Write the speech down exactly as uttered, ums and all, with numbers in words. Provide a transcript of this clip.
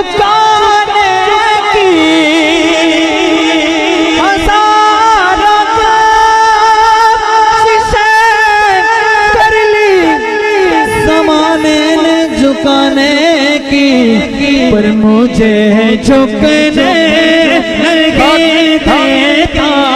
झुकाने की हजारों कोशिशें कर ली, ज़माने ने झुकाने की, पर मुझे झुकने नहीं देता।